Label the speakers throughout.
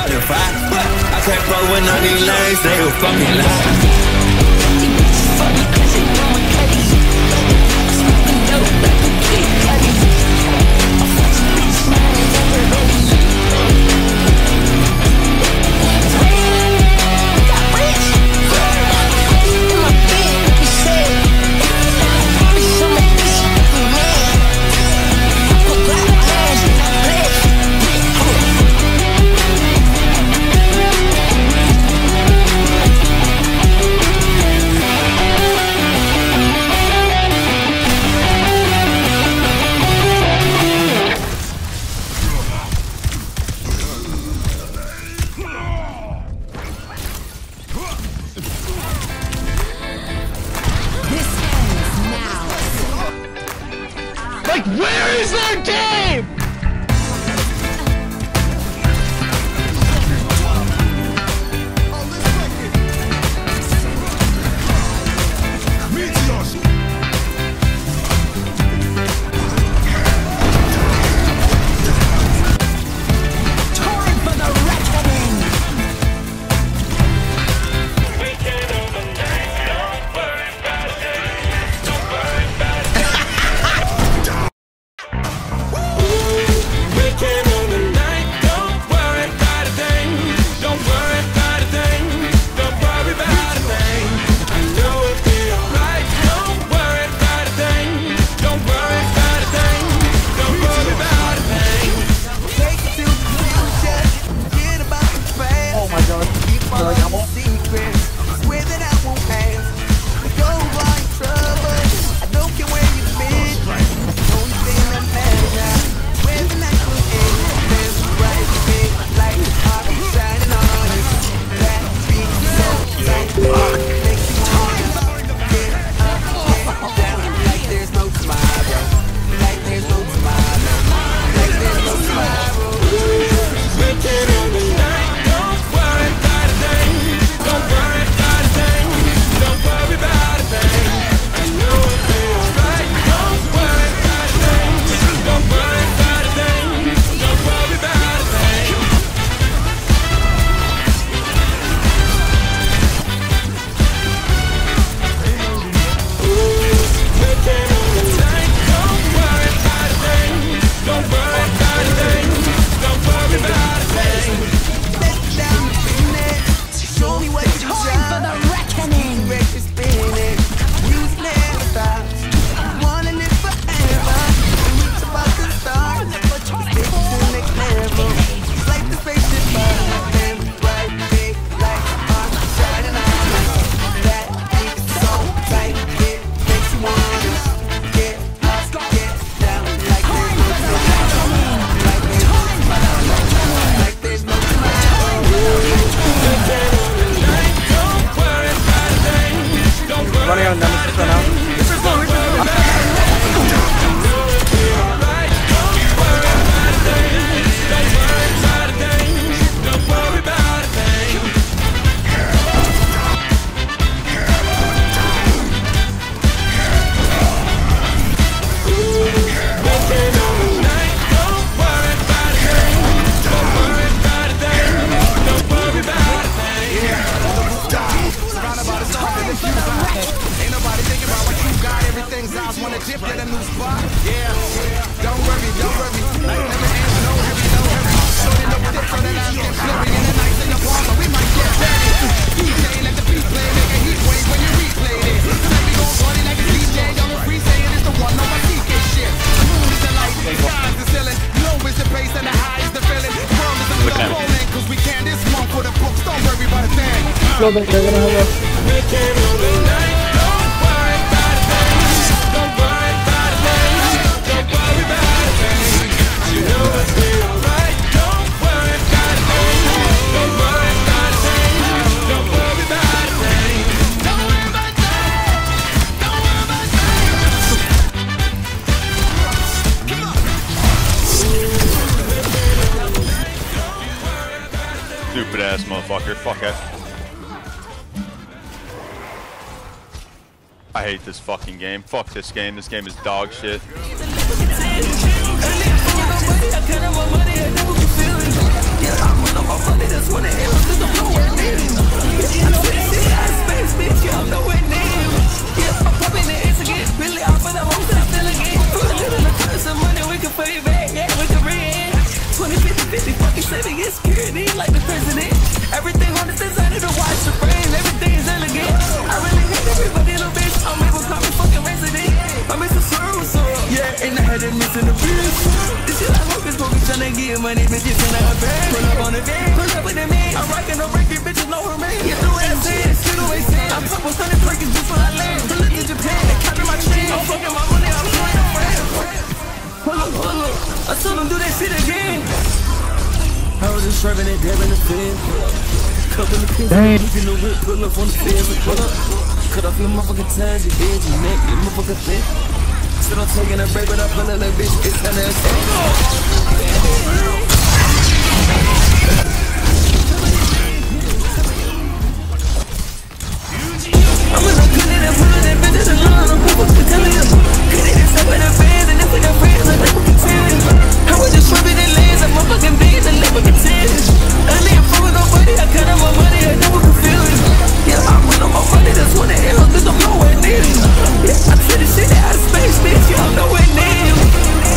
Speaker 1: out the fire. I can't fuck with none of these lanes, they gon' fucking lie.
Speaker 2: Like, where is their game? Running on Nemesis right now.
Speaker 3: Wanna dip at a new spot? Yeah. Don't worry. Like never ends, no heavy. Shorty look thick so that I get flurry in the nights in the bar, so we might get ready. DJ let the beat play, make a heat wave when you replay it. Tonight we gon' party like a DJ, young and free saying it's the one on my TK shit. The moon is the light, the sky is the ceiling. Low is the bass and the high is the feeling. The world is a little rolling, cause we can this month for the books. Don't worry about a thing.
Speaker 2: They're gonna have
Speaker 1: We came on the night.
Speaker 4: Stupid ass motherfucker. Fuck it. I hate this fucking game. Fuck this game. This game is dog shit.
Speaker 1: Yeah,
Speaker 5: want no more money, just wanna hit us with the blow and name. I took shit out of space, bitch, you don't know what name. Yeah, I'm popping the ass again, really off for the hoes that I'm still again. Put a little of some money, we can put it back, yeah, we can bring 20, 50, 50, fucking saving, get security like the president. Everything on the designer to watch the frame, everything is elegant. I really hate everybody, little bitch, I'm able to call me fucking resident. I'm Mr. Sorrow, yeah, in the head and missing the bitch. This shit like hocus pocus, tryna get money, bitches in her bag. Pull up on the van, pull up with the man. I'm rocking no breaking, bitches know her man. Get the way I say it, still the way I say it. I'm top with 100 Perkins just when I land. Pull up to Japan, they copy my chain. I'm fucking my money, I'm playing a friend. Pull up, I told them do that shit again. I was just swerving and dabbing the fin. Couple of pins, in the whip, pull up on the fence and pull up. Cut off your motherfucking ties, your head, your neck, your motherfucking fit. Still I'm taking a break, but I pull up that bitch, it's time to attack. I'm gonna put it and pull it and bitches alone, I'm fucking telling you. Get it inside with the fans and then with the friends, I'm fucking telling you. I was just swerving in lanes, I'm fucking beans and live with the tennis. I ain't fooling nobody, I cut out my money, I never could feel it. Yeah, I want no more money, that's when the hell, cause I'm nowhere near it. Yeah, I took this shit out of space, bitch, you don't know where near it.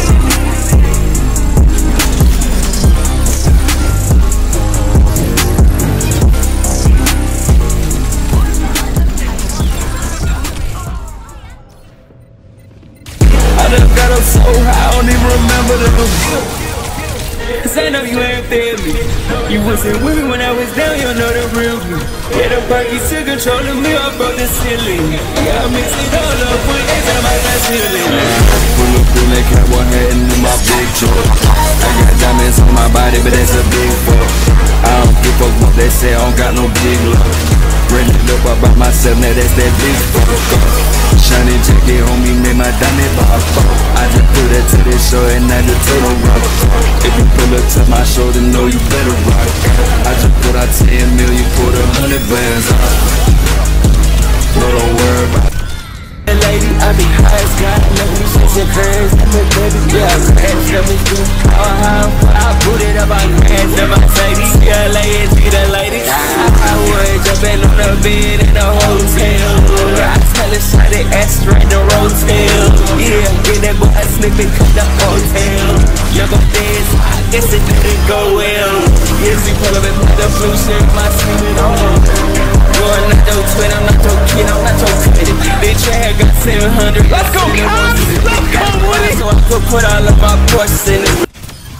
Speaker 5: I done got up so high, I don't even remember the Cause I know you ain't feel me. You wasn't with me when I was down, you know the real me. Yeah, the party took control of me, I broke the ceiling. Yeah, I mix it all up with every time I got ceiling.
Speaker 3: Pull up in that cowboy hat and in my big truck. I got diamonds on my body, but that's a big fuck. I don't give a fuck what they say, I don't got no big luck. Bring it up about myself, now that's that big fuck. Shiny jacket on me, made my diamond pop. I just put it to this show and I just told them rock. If you pull up to my show, then know you better rock. I just put out 10 million, put 100 bands on. No, don't worry about it.
Speaker 5: Lady, I be high as God, let me chasing birds, I'm a baby, yeah, I crash, let me do I put it up, I crash, let my baby, yeah, lady, see the lady. I was jumping on the bed in the hotel, I tell her shot it, ass straight the rotel. Yeah, get that boy a snippet, cut the hotel. Young up dance, I guess it didn't go well. Yes, he pull up and put the blue shirt, my sleeve on. I'm not your twin, I'm not your kid, I'm not your kid. Bitch, I got 700. Let's go, Cubs! Let's go, Woody! So I could put all of my Porsches in it.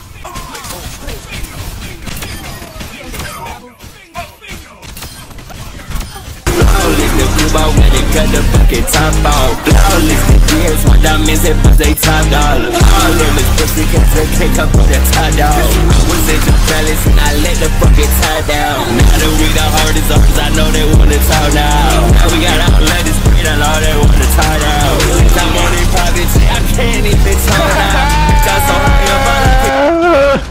Speaker 5: Flawless, the blue ball when they cut the bucket top off. Flawless, the gears, my diamonds, and bust they top dollar. All them is pussy cats that take up on the top dog. I was in the palace and I let the bucket tie down. Now that we the hardest artists, I know they wanna talk now. Now we got all of this breed and all they wanna talk now. Since I'm on their private jet, I can't even talk now. Got so high up on the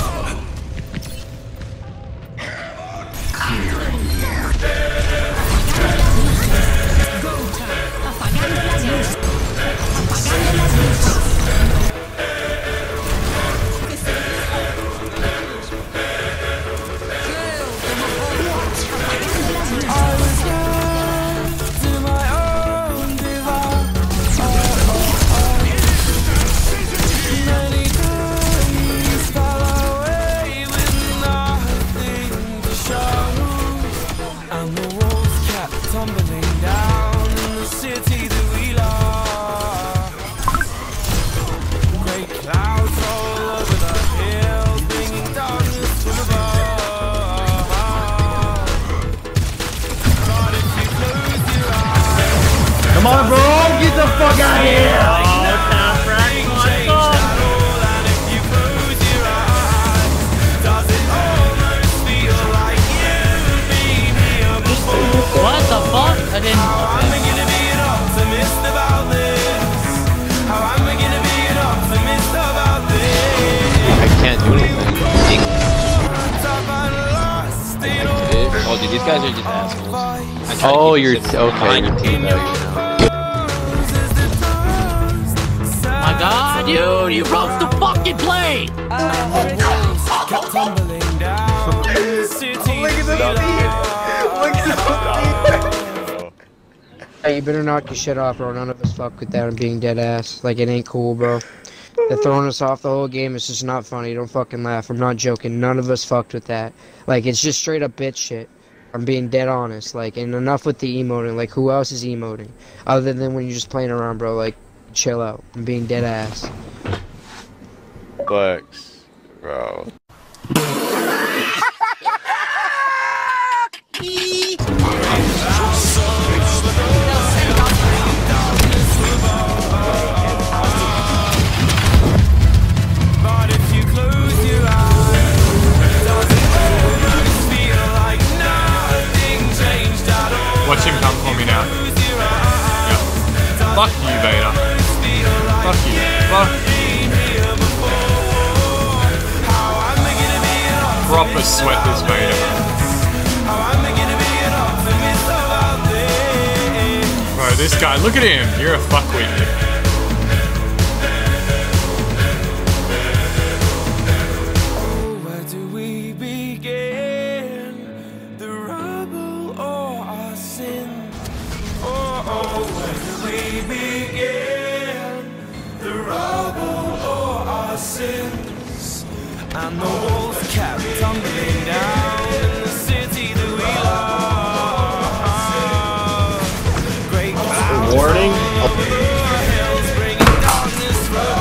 Speaker 5: tumbling down in the city that we love. Great clouds all over the hills, bringing darkness from above. But if you close your eyes,
Speaker 2: Come on, bro, get the fuck out of here!
Speaker 6: What the fuck? I didn't.
Speaker 5: How am I gonna be an optimist about this? How am I gonna be an optimist about this?
Speaker 7: I can't do anything. Oh, dude, these guys are just assholes. Oh, you're okay. Your team, though, you know.
Speaker 6: My God, dude, you broke the fucking plate.
Speaker 5: Kept tumbling down.
Speaker 6: Hey, you better knock your shit off, bro. None of us fuck with that. I'm being dead ass. Like, it ain't cool, bro. They're throwing us off the whole game. It's just not funny. Don't fucking laugh. I'm not joking. None of us fucked with that. Like, it's just straight up bitch shit. I'm being dead honest. Like, and enough with the emoting. Like, who else is emoting? Other than when you're just playing around, bro. Like, chill out. I'm being dead ass.
Speaker 4: Flex, bro.
Speaker 8: Watch him come for me now. Yeah. Fuck you, Vader. Fuck you. Fuck. Proper sweat this Vader. Bro, this guy, look at him. You're a fuckwit.
Speaker 5: And the walls kept tumbling down in the city that we love. Great
Speaker 7: warning.
Speaker 5: hills bringing darkness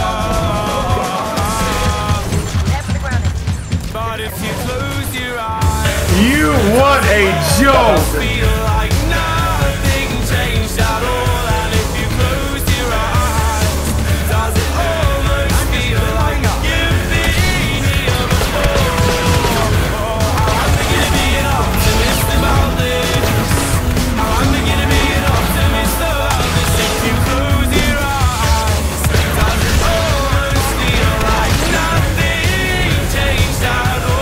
Speaker 5: from. But if you close your eyes,
Speaker 2: You what a joke!
Speaker 5: feel like nothing changed at all. And if you close your eyes, does it almost feel like you've been here before? I'm beginning to be an optimist about this. I'm beginning to be an optimist about this. If you close your eyes, does it almost feel like nothing changed at all?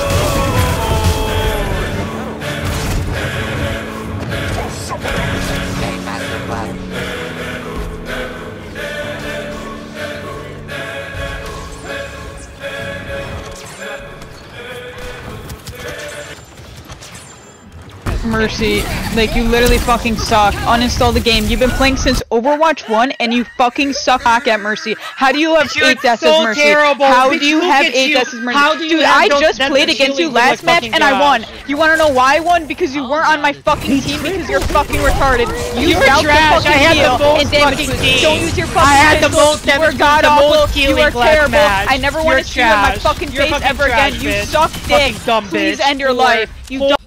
Speaker 9: Mercy, like you literally fucking suck. Uninstall the game. You've been playing since Overwatch 1 and you fucking suck back at Mercy. How do you have 8 deaths as Mercy? How do you have 8 deaths as Mercy? Dude, I just played against you last match and I won. You wanna know why I won? Because you weren't on my fucking team because you're fucking retarded. You were trash. I had the most fucking team. Don't use your fucking I had the most You were god awful. You were terrible. I never want to see you in my fucking face ever again. You suck dick. Please end your life. You